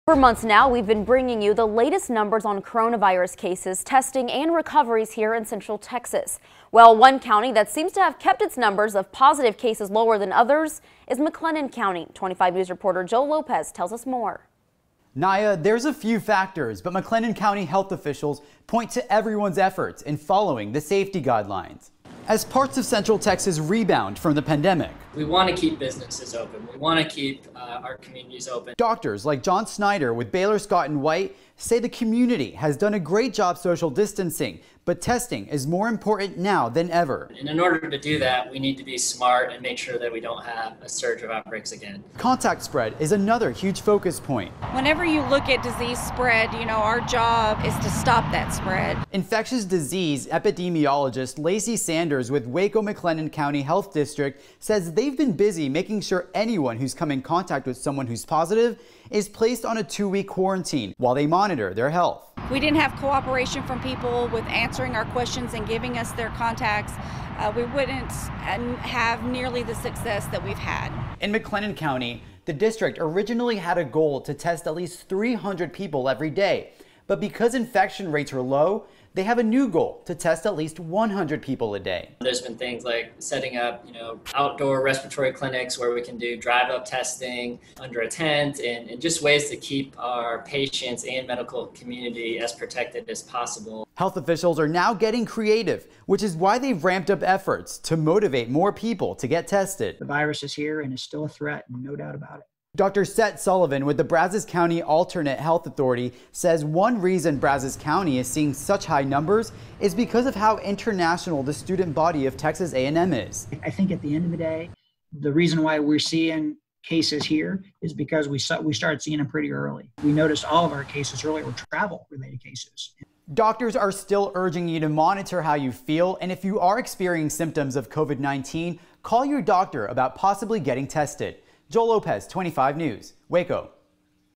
For months now, we've been bringing you the latest numbers on coronavirus cases, testing, and recoveries here in Central Texas. Well, one county that seems to have kept its numbers of positive cases lower than others is McLennan County. 25 News reporter Joe Lopez tells us more. Naya, there's a few factors, but McLennan County health officials point to everyone's efforts in following the safety guidelines. As parts of Central Texas rebound from the pandemic, we want to keep businesses open. We want to keep our communities open. Doctors like John Snyder with Baylor Scott & White say the community has done a great job social distancing, but testing is more important now than ever. And in order to do that, we need to be smart and make sure that we don't have a surge of outbreaks again. Contact spread is another huge focus point. Whenever you look at disease spread, our job is to stop that spread. Infectious disease epidemiologist Lacey Sanders with Waco McLennan County Health District says they've been busy making sure anyone who's come in contact with someone who's positive is placed on a 2-week quarantine while they monitor their health. We didn't have cooperation from people with answering our questions and giving us their contacts. We wouldn't have nearly the success that we've had. In McLennan County, the district originally had a goal to test at least 300 people every day. But because infection rates are low, they have a new goal to test at least 100 people a day. There's been things like setting up, outdoor respiratory clinics where we can do drive-up testing under a tent and just ways to keep our patients and medical community as protected as possible. Health officials are now getting creative, which is why they've ramped up efforts to motivate more people to get tested. The virus is here and is still a threat, no doubt about it. Dr. Seth Sullivan with the Brazos County Alternate Health Authority says one reason Brazos County is seeing such high numbers is because of how international the student body of Texas A&M is. I think at the end of the day, the reason why we're seeing cases here is because we started seeing them pretty early. We noticed all of our cases earlier were travel-related cases. Doctors are still urging you to monitor how you feel, and if you are experiencing symptoms of COVID-19, call your doctor about possibly getting tested. Joe Lopez, 25 News, Waco.